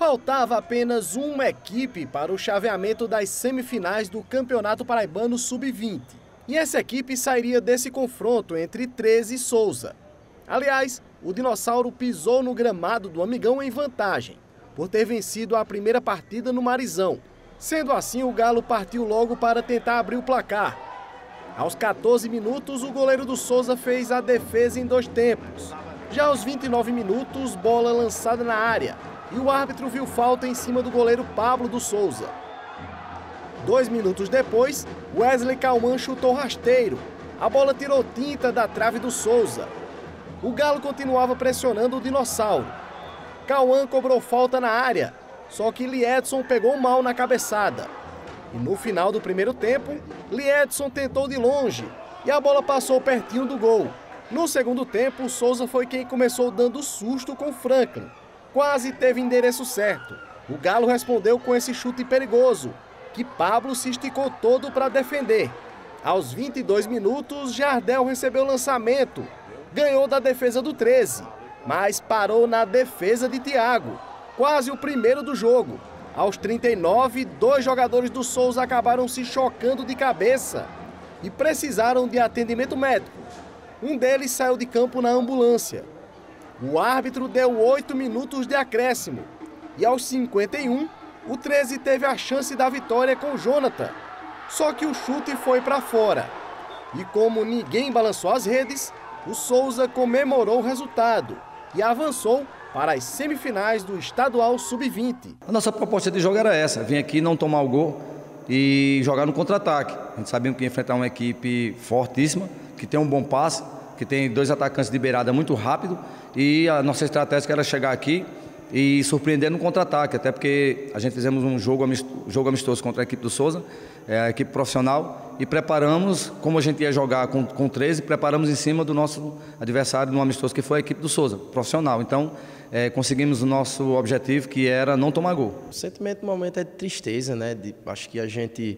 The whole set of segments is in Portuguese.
Faltava apenas uma equipe para o chaveamento das semifinais do Campeonato Paraibano Sub-20. E essa equipe sairia desse confronto entre 13 e Souza. Aliás, o Dinossauro pisou no gramado do Amigão em vantagem, por ter vencido a primeira partida no Marizão. Sendo assim, o Galo partiu logo para tentar abrir o placar. Aos 14 minutos, o goleiro do Souza fez a defesa em 2 tempos. Já aos 29 minutos, bola lançada na área, e o árbitro viu falta em cima do goleiro Pablo do Souza. 2 minutos depois, Wesley Cauã chutou rasteiro. A bola tirou tinta da trave do Souza. O Galo continuava pressionando o Dinossauro. Cauã cobrou falta na área, só que Liedson pegou mal na cabeçada. E no final do primeiro tempo, Liedson tentou de longe e a bola passou pertinho do gol. No segundo tempo, o Souza foi quem começou dando susto com Franklin. Quase teve endereço certo. O Galo respondeu com esse chute perigoso, que Pablo se esticou todo para defender. Aos 22 minutos, Jardel recebeu o lançamento. Ganhou da defesa do 13, mas parou na defesa de Thiago. Quase o primeiro do jogo. Aos 39, 2 jogadores do Souza acabaram se chocando de cabeça e precisaram de atendimento médico. Um deles saiu de campo na ambulância. O árbitro deu 8 minutos de acréscimo e aos 51, o 13 teve a chance da vitória com Jonathan. Só que o chute foi para fora. E como ninguém balançou as redes, o Souza comemorou o resultado e avançou para as semifinais do Estadual Sub-20. A nossa proposta de jogo era essa, vir aqui não tomar o gol e jogar no contra-ataque. A gente sabia que ia enfrentar uma equipe fortíssima, que tem um bom passe, que tem 2 atacantes de beirada muito rápido, e a nossa estratégia era chegar aqui e surpreender no contra-ataque, até porque a gente fizemos um jogo amistoso contra a equipe do Souza, a equipe profissional, e preparamos, como a gente ia jogar com 13, preparamos em cima do nosso adversário no amistoso, que foi a equipe do Souza, profissional. Então, conseguimos o nosso objetivo, que era não tomar gol. O sentimento no momento é de tristeza, né? Acho que a gente...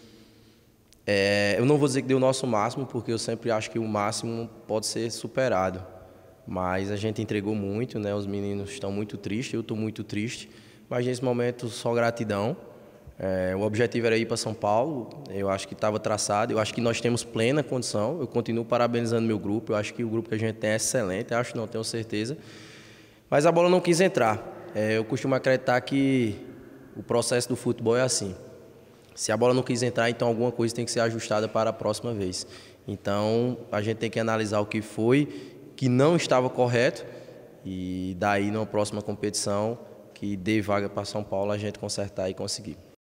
eu não vou dizer que deu o nosso máximo, porque eu sempre acho que o máximo pode ser superado. Mas a gente entregou muito, né? Os meninos estão muito tristes, eu estou muito triste. Mas nesse momento, só gratidão. O objetivo era ir para São Paulo, eu acho que estava traçado, eu acho que nós temos plena condição. Eu continuo parabenizando meu grupo, eu acho que o grupo que a gente tem é excelente, acho não, tenho certeza. Mas a bola não quis entrar. Eu costumo acreditar que o processo do futebol é assim. Se a bola não quis entrar, então alguma coisa tem que ser ajustada para a próxima vez. Então, a gente tem que analisar o que foi, que não estava correto, e daí, numa próxima competição, que dê vaga para São Paulo, a gente consertar e conseguir.